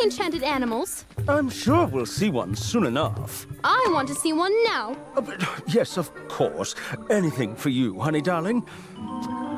any enchanted animals? I'm sure we'll see one soon enough. I want to see one now. But yes, of course. Anything for you, honey darling.